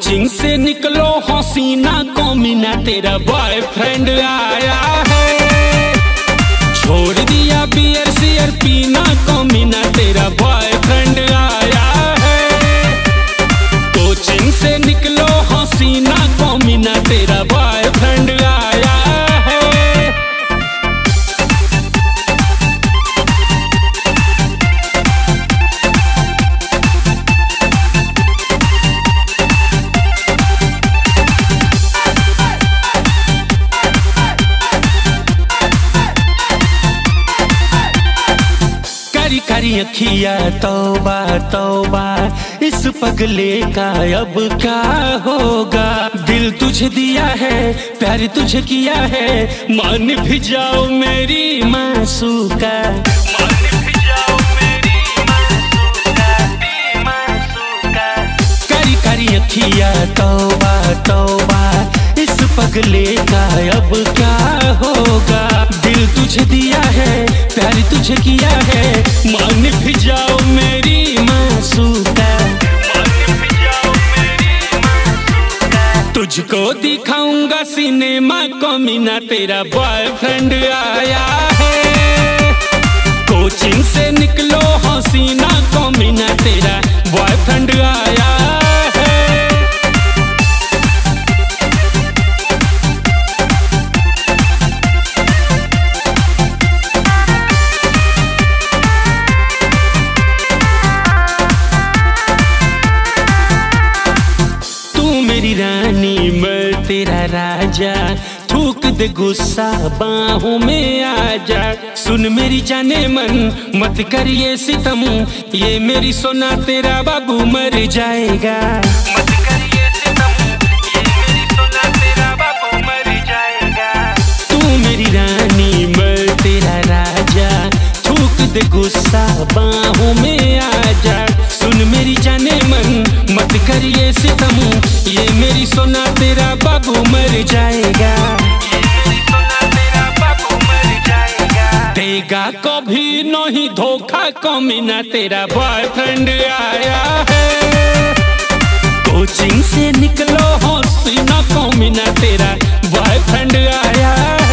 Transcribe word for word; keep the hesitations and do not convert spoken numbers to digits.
Coaching से निकलो हसीना कमीना तेरा बॉयफ्रेंड आया है। छोड़ दिया बियर सियर पीना कमीना तेरा बॉयफ्रेंड आया है। कोचिंग से निकलो हसीना कमीना तेरा बॉयफ्रेंड आया है। कारी अखिया तौबा तौबा इस पगले का अब क्या होगा। दिल तुझे दिया है प्यार तुझे किया है, मान भी जाओ मेरी मासूका। मान भी जाओ मेरी मासूका, मासूका। कारी कारी अखिया तौबा तौबा इस पगले का अब क्या होगा। दिल तुझे दिया है प्यार तुझे किया है, मान भी जाओ मेरी मासूका। तुझको दिखाऊंगा सिनेमा कमीना तेरा बॉयफ्रेंड आया है। कोचिंग से निकलो हसीना कमीना तेरा बॉयफ्रेंड आया है। मेरी रानी मैं तेरा राजा, थूक दे गुस्सा बाहों में आजा। सुन मेरी जाने मन मत करिए सितम, ये मेरी सोना तेरा बाबू मर जाएगा। मत करिए सितम, ये मेरी सोना तेरा बाबू मर जाएगा। तू मेरी रानी मैं तेरा राजा, थूक दे गुस्सा बाहों में आजा। सुन मेरी जाने मन मत करिए सितम, ये मेरी सोना तेरा बाबू मर जाएगा। ये मेरी सोना तेरा बाबू मर जाएगा। देगा कभी नहीं धोखा कमीना तेरा बॉयफ्रेंड आया है। कोचिंग से निकलो हसीना कमीना तेरा बॉयफ्रेंड आया है।